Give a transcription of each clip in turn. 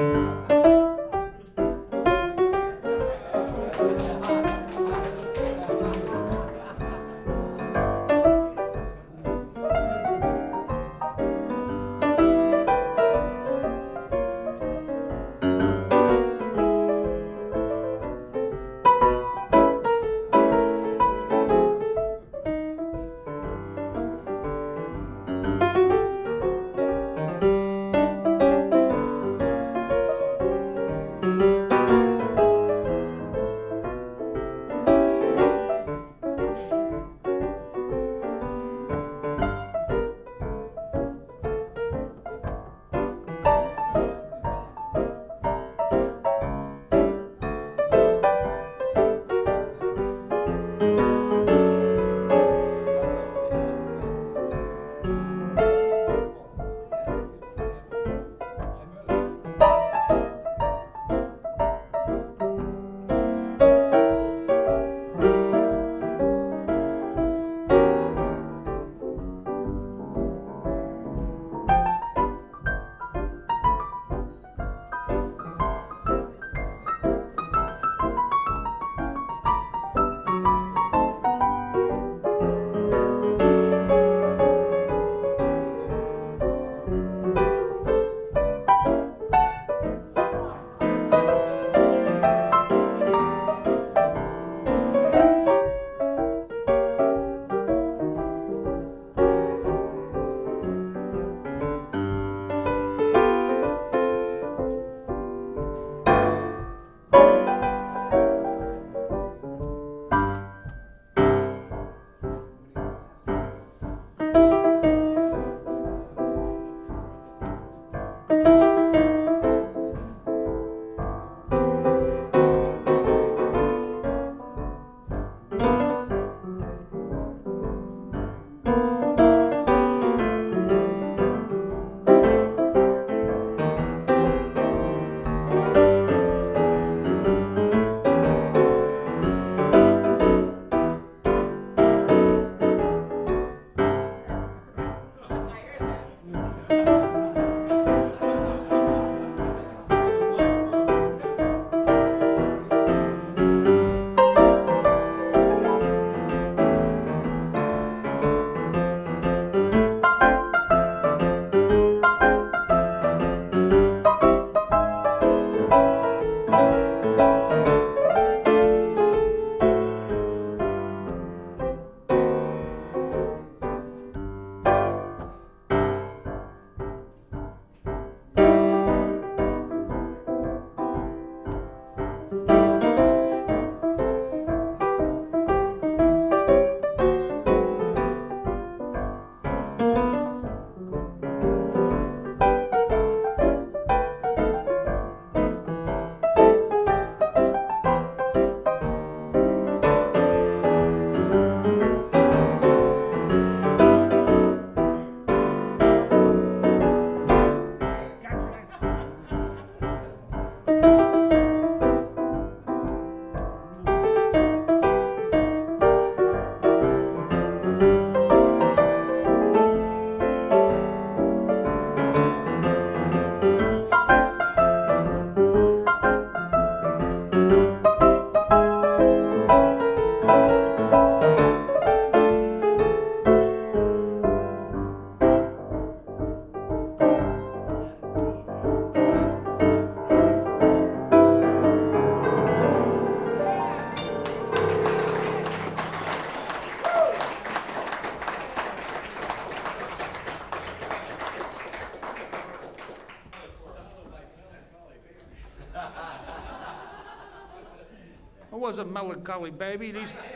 was a melancholy baby.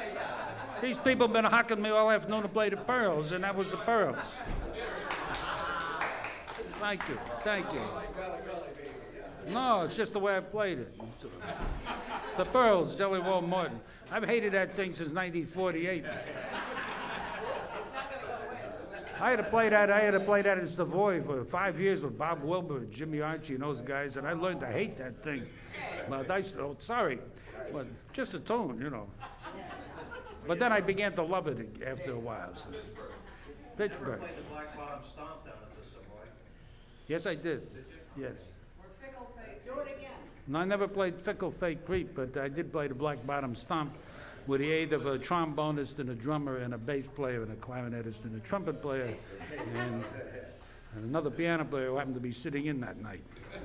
These people have been hocking me all afternoon to play the Pearls, and that was the Pearls. Thank you, thank you. No, it's just the way I played it. The Pearls, Jelly Roll Morton. I've hated that thing since 1948. I had to play that in Savoy for 5 years with Bob Wilbur, Jimmy Archie, and those guys, and I learned to hate that thing. But sorry, but just a tone, you know. But then I began to love it after a while. So. Pittsburgh. You played the Black Bottom Stomp down at the Savoy. Yes, I did. Yes. Were Fickle And I never played Fickle Fate Creep, but I did play the Black Bottom Stomp with the aid of a trombonist and a drummer and a bass player and a clarinetist and a trumpet player and another piano player who happened to be sitting in that night.